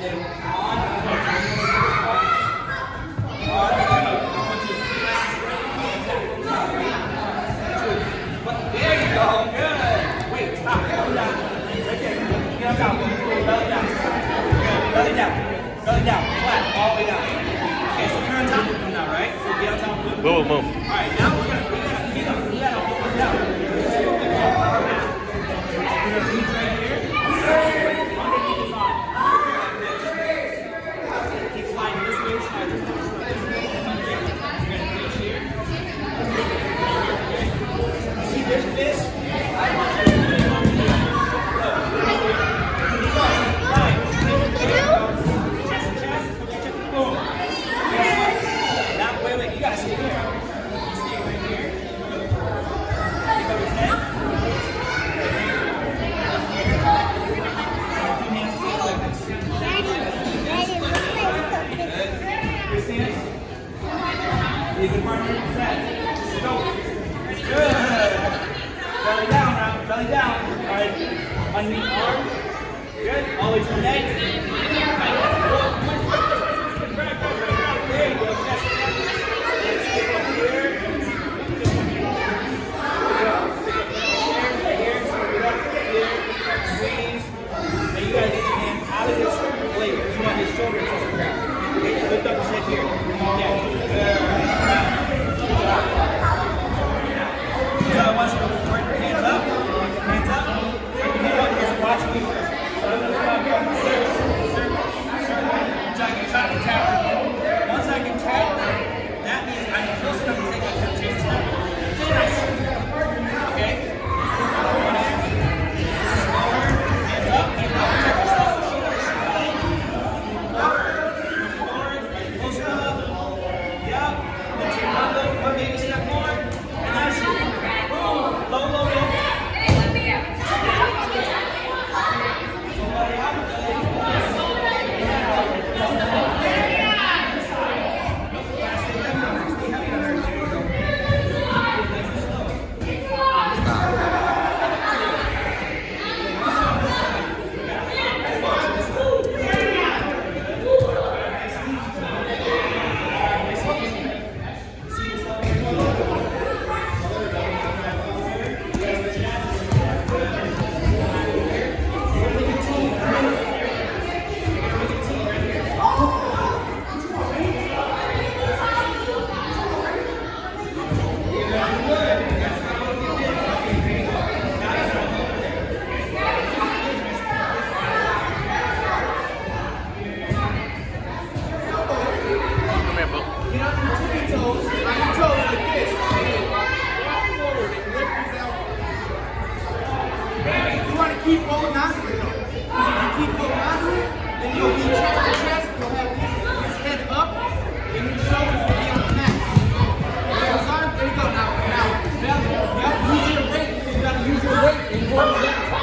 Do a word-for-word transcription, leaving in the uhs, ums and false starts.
then on, on, there you go, good. Wait, stop, belly down. Right there, get on top, belly down. Good, belly down, belly down, flat, all the way down. Okay, so you're on top of them now, right? So get on top of them. Move, move. All right, now we're gonna put that feet up, put that up, put that down. We're gonna reach right here. Underneath his arm. Keep sliding this way, slide this way, slide this way. We're gonna reach here. You see this fish? I want you to put it on here. Look. Right. Chest to chest. Put your chest. Boom. Now, wait, wait. You gotta stay here. You stay right here. Pick up his head. You can run your head. Go. Good. Belly down now. Belly down. All right. Underneath arm. Good. All the way to the neck. There you go. Yes. Let's get up here. Right here. Scoot up here. Squeeze. Now you gotta get your hand out of his blade. You want his shoulder to the ground. Okay. Lift up his head here. Yeah. Good. So I want you to put your hands up, hands up, hands up, just watch me first. So I'm going to come up, circle, circle, until I can tap and tap. Once I can tap, that means I'm close enough to take my touch step. Then I shoot. Okay? One hand, slower, hands up, hands up, check yourself. Forward, close enough. Yep. Let's take one little, one baby step more, and I shoot. Low, low, low. Keep holding on to it though. If you keep holding on to it, then you'll be chest to chest, you'll have his, his head up, and your shoulders will be on the mat. There you go, now, now, belly, yep, use your weight, you gotta use your weight and hold it down.